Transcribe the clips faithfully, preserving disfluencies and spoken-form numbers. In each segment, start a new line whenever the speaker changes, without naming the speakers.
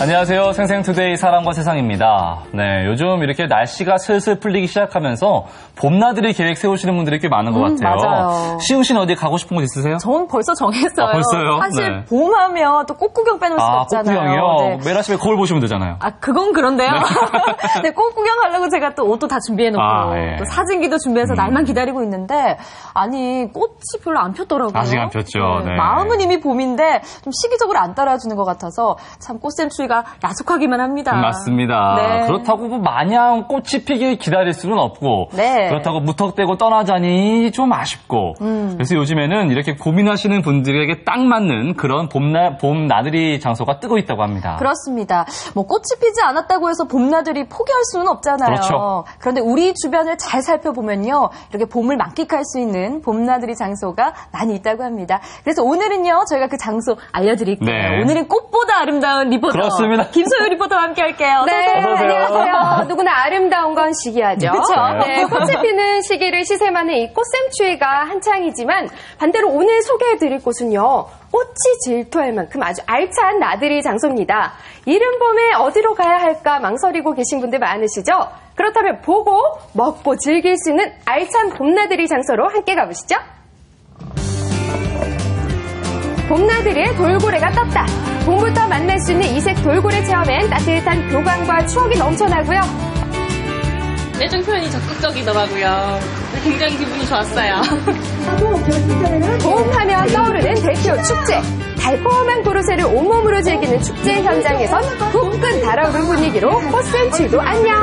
안녕하세요. 생생투데이 사람과 세상입니다. 네, 요즘 이렇게 날씨가 슬슬 풀리기 시작하면서 봄나들이 계획 세우시는 분들이 꽤 많은 것
음,
같아요.
맞아요.
시흥 씨는 어디 가고 싶은 곳 있으세요?
전 벌써 정했어요.
아, 벌써요?
사실
네.
봄하면 또 꽃구경 빼놓을 수가
아,
없잖아요.
꽃구경이요?
네.
매일 아침에 거울 보시면 되잖아요.
아, 그건 그런데요. 네, 네 꽃구경 하려고 제가 또 옷도 다 준비해놓고
아, 예.
또 사진기도 준비해서
음.
날만 기다리고 있는데 아니 꽃이 별로 안 폈더라고요.
아직 안 폈죠.
네,
네.
마음은 이미 봄인데 좀 시기적으로 안 따라주는 것 같아서 참 꽃샘추위가 야속하기만 합니다.
맞습니다.
네.
그렇다고 뭐 마냥 꽃이 피길 기다릴 수는 없고
네.
그렇다고 무턱대고 떠나자니 좀 아쉽고
음.
그래서 요즘에는 이렇게 고민하시는 분들에게 딱 맞는 그런 봄나, 봄 나들이 장소가 뜨고 있다고 합니다.
그렇습니다. 뭐 꽃이 피지 않았다고 해서 봄나들이 포기할 수는 없잖아요.
그렇죠.
그런데 우리 주변을 잘 살펴보면요. 이렇게 봄을 만끽할 수 있는 봄나들이 장소가 많이 있다고 합니다. 그래서 오늘은요. 저희가 그 장소 알려드릴게요.
네.
오늘은 꽃보다 아름다운 리포터.
그렇습니다.
김소유 리포터와 함께 할게요.
네,
어서 오세요.
안녕하세요. 누구나 아름다운 건 시기하죠.
그쵸?
네, 꽃이 피는 시기를 시샘하는 이 꽃샘추위가 한창이지만 반대로 오늘 소개해드릴 곳은요. 꽃이 질투할 만큼 아주 알찬 나들이 장소입니다. 이른 봄에 어디로 가야 할까 망설이고 계신 분들 많으시죠? 그렇다면 보고 먹고 즐길 수 있는 알찬 봄나들이 장소로 함께 가보시죠. 봄나들이에 돌고래가 떴다. 봄부터 만날 수 있는 이색 돌고래 체험엔 따뜻한 교감과 추억이 넘쳐나고요.
애정 표현이 적극적이더라고요. 굉장히 기분이 좋았어요.
봄하면 떠오르는 대표 축제. 달콤한 고로쇠를 온몸으로 즐기는 축제 현장에선 후끈 달아오른 분위기로 꽃샘추위도 안녕.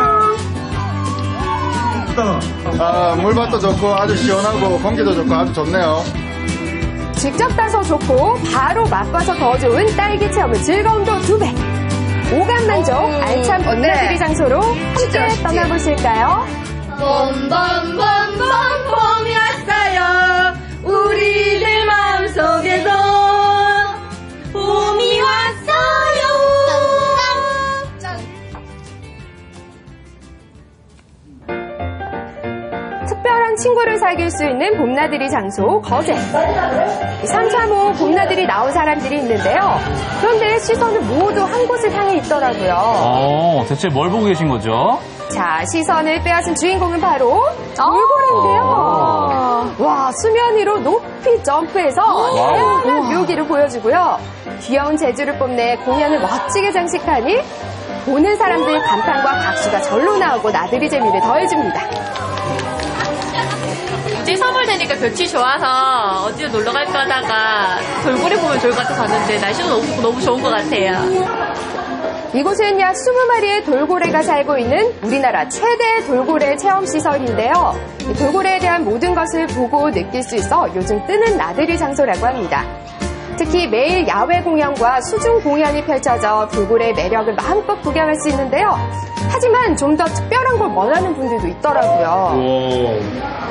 아, 물맛도 좋고 아주 시원하고 공기도 좋고 아주 좋네요.
직접 따서 좋고 바로 맛봐서 더 좋은 딸기 체험은 즐거움도 두 배. 오감 만족 알찬 봄나들이
네.
장소로 함께 떠나보실까요?
봄봄봄봄 봄이 왔어요. 우리들 마음속에도 봄이 왔어요.
특별한 친구를 사귈 수 있는 봄나들이 장소 거제. 삼삼오오 봄나들이 나온 사람들이 있는데요. 그런데 시선은 모두 한 곳을 향해 있더라고요.
어, 대체 뭘 보고 계신 거죠?
자, 시선을 빼앗은 주인공은 바로 돌고래인데요. 와, 수면 위로 높이 점프해서 다양한 묘기를 보여주고요. 귀여운 재주를 뽐내 공연을 멋지게 장식하니 보는 사람들 감탄과 박수가 절로 나오고 나들이 재미를 더해줍니다.
이제 서울 되니까 볕이 좋아서 어디로 놀러 갈까 하다가 돌고래 보면 좋을 것 같아서 봤는데 날씨도 너무, 너무 좋은 것 같아요.
이곳은 약 이십 마리의 돌고래가 살고 있는 우리나라 최대 돌고래 체험시설인데요. 이 돌고래에 대한 모든 것을 보고 느낄 수 있어 요즘 뜨는 나들이 장소라고 합니다. 특히 매일 야외 공연과 수중 공연이 펼쳐져 돌고래의 매력을 마음껏 구경할 수 있는데요. 하지만 좀 더 특별한 걸 원하는 분들도 있더라고요.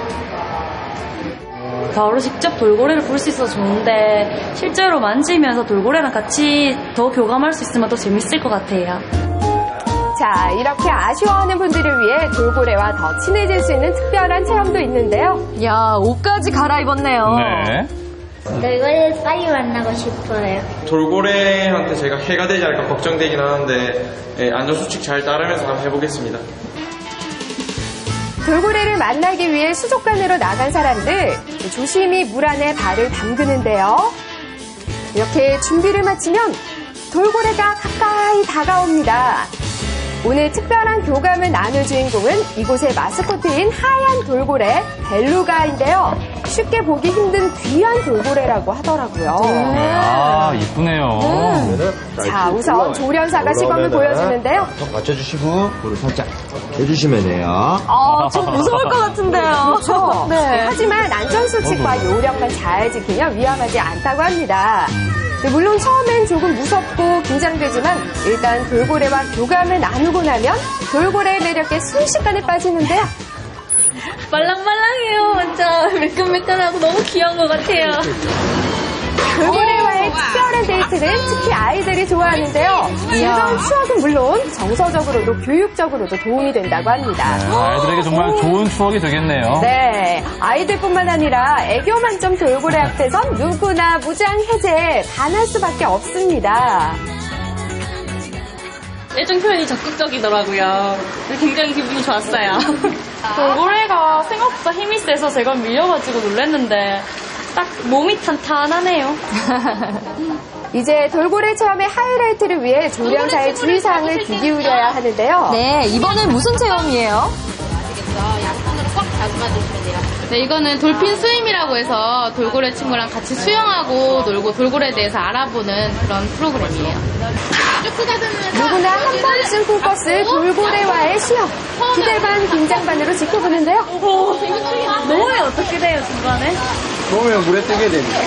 바로 직접 돌고래를 볼 수 있어서 좋은데 실제로 만지면서 돌고래랑 같이 더 교감할 수 있으면 더 재밌을 것 같아요.
자, 이렇게 아쉬워하는 분들을 위해 돌고래와 더 친해질 수 있는 특별한 체험도 있는데요.
야, 옷까지 갈아입었네요.
네.
돌고래 빨리 만나고 싶어요.
돌고래한테 제가 해가 되지 않을까 걱정되긴 하는데 예, 안전수칙 잘 따르면서 한번 해보겠습니다.
돌고래를 만나기 위해 수족관으로 나간 사람들 조심히 물 안에 발을 담그는데요. 이렇게 준비를 마치면 돌고래가 가까이 다가옵니다. 오늘 특별한 교감을 나눌 주인공은 이곳의 마스코트인 하얀 돌고래 벨루가인데요. 쉽게 보기 힘든 귀한 돌고래라고 하더라고요.
네, 아, 이쁘네요.
음. 자, 우선 조련사가 시범을 보여주는데요.
더 받쳐주시고 물을 살짝 해주시면 돼요.
아, 좀 무서울 것 같은데요.
그렇죠.
네.
하지만 안전수칙과 요령만 잘 지키면 위험하지 않다고 합니다. 네, 물론 처음엔 조금 무섭고 긴장되지만 일단 돌고래와 교감을 나누고 나면 돌고래의 매력에 순식간에 빠지는데요.
말랑말랑해요. 완전 매끈매끈하고 너무 귀여운 것 같아요.
돌고래와의 특별한 데이트는 특히 아이들이 좋아하는데요. 즐거운 추억은 물론 정서적으로도 교육적으로도 도움이 된다고 합니다.
네, 아이들에게 정말 좋은 추억이 되겠네요.
네, 아이들뿐만 아니라 애교 만점 돌고래 앞에선 누구나 무장 해제에 반할 수밖에 없습니다.
애정 표현이 적극적이더라고요. 굉장히 기분이 좋았어요.
돌고래가 생각보다 힘이 세서 제가 밀려가지고 놀랐는데 딱 몸이 탄탄하네요.
이제 돌고래 체험의 하이라이트를 위해 조련사의 주의사항을 귀 기울여야 하는데요.
네, 이번엔 무슨 체험이에요?
양손으로 꽉 잡아주시면 돼요. 네, 이거는 돌핀 스윙이라고 해서 돌고래 친구랑 같이 수영하고 놀고 돌고래에 대해서 알아보는 그런 프로그램이에요.
누구나 한 번쯤 꿈꿨을 돌고래와의 시합. 기대 반 긴장 반으로 지켜보는데요.
너무 어떻게 돼요, 중간에?
놓으면 물에 뜨게 됩니다.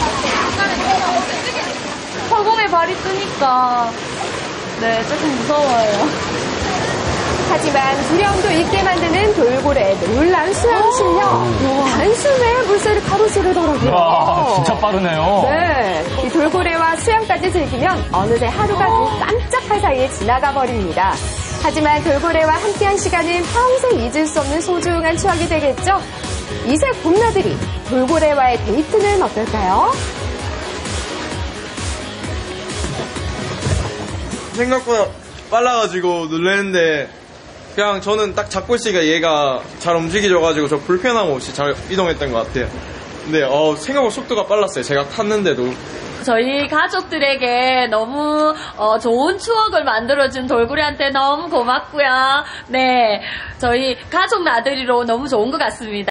허공에 발이 뜨니까 네, 조금 무서워요.
하지만 두려움도 있게 만드는 돌고래의 놀라운 수영 실력. 단숨에 물살을 가로지르더라고요.
와, 진짜 빠르네요.
네, 이 돌고래와 수영까지 즐기면 어느새 하루가 또 깜짝할 사이에 지나가 버립니다. 하지만 돌고래와 함께한 시간은 평생 잊을 수 없는 소중한 추억이 되겠죠? 이색 봄나들이 돌고래와의 데이트는 어떨까요?
생각보다 빨라가지고 놀랐는데 그냥 저는 딱 잡고 있으니까 얘가 잘 움직여져가지고 저 불편함 없이 잘 이동했던 것 같아요. 근데 어, 생각보다 속도가 빨랐어요. 제가 탔는데도.
저희 가족들에게 너무 어, 좋은 추억을 만들어준 돌고래한테 너무 고맙고요. 네, 저희 가족 나들이로 너무 좋은 것 같습니다.